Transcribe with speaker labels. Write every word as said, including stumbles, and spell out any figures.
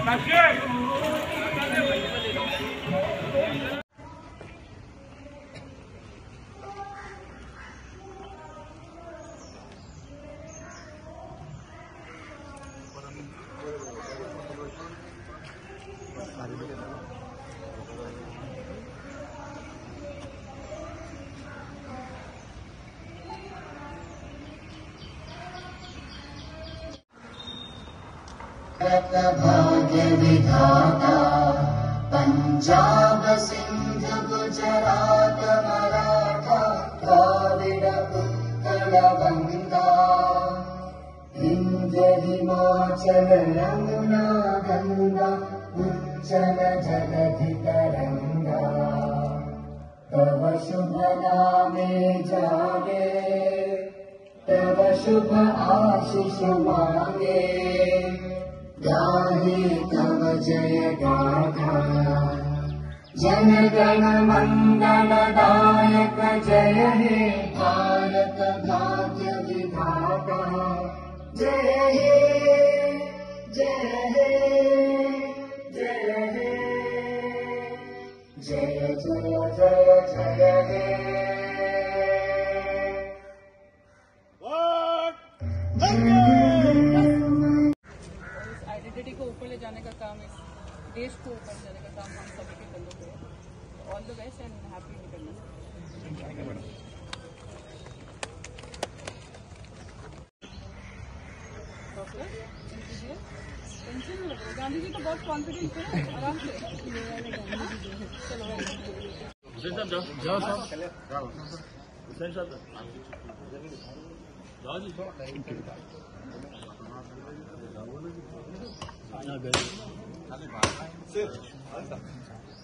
Speaker 1: भाग्य विधाता पंजाब सिंध गुजरात मराठा द्राविड उत्कल गंगा विंध्य हिमाचल यमुना गंगा उज्जल जलधि तरंगा तव शुभ नामे जागे तव शुभ आशीष मांगे गाहे तव जय गाथा जन गण मंगल दायक जय हे भारत भाग्य विधाता जय हे जय हे जय हे जय जय जय जय हे
Speaker 2: आइडेंटिटी को ऊपर ले जाने का काम, इस देश को ऊपर ले जाने का काम हम सभी के कंधों पे है। All the best and happy independence. Tension नहीं लो, गांधी जी तो बहुत कॉन्फिडेंट थे, आराम से चलो हुसैन साहब जाओ साहब हुसैन साहब जाओ जी